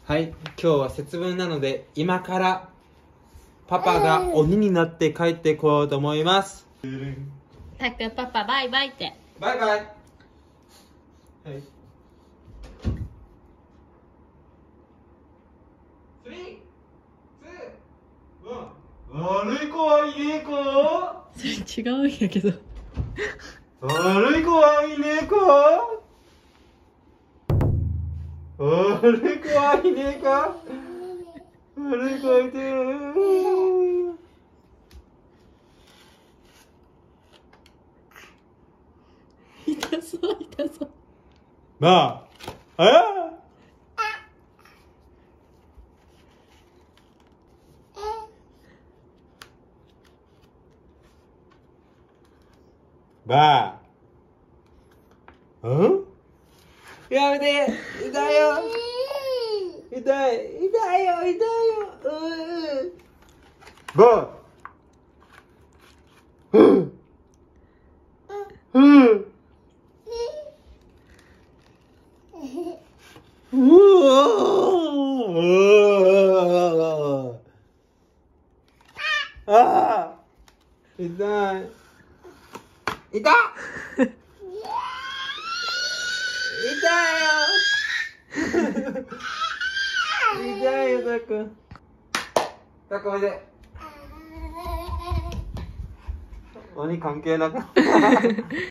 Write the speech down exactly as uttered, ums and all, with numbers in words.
はい、今日は節分なので今からパパが鬼になって帰ってこようと思います。 たっくんパパバイバイって。 バイバイ。はい。スリー、ツー、ワン。悪い子はいねえ子。 それ違うんやけど。 悪い子はいねえ子。悪い子はいねえか。悪い子はいてー。 痛そう痛そう。 まあ、ああ。ばあ。うんやめて。痛いよ。痛い。痛いよ。痛いよ。うん。ばあ。うん。うん。うわああ。痛い。痛っ。痛いよ。痛いよ、たっくん。たっくんおいで。鬼関係なく。